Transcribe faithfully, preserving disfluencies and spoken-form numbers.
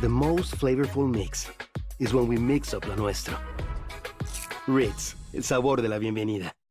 The most flavorful mix is when we mix up lo nuestro. Ritz, el sabor de la bienvenida.